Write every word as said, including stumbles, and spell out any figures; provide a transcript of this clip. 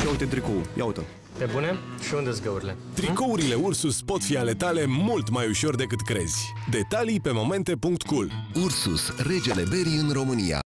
Ia uite tricou, ia uite. Pe bune? Și unde-s găurile? Tricourile Ursus pot fi ale tale mult mai ușor decât crezi. Detalii pe momente punct cool. Ursus, regele berii în România.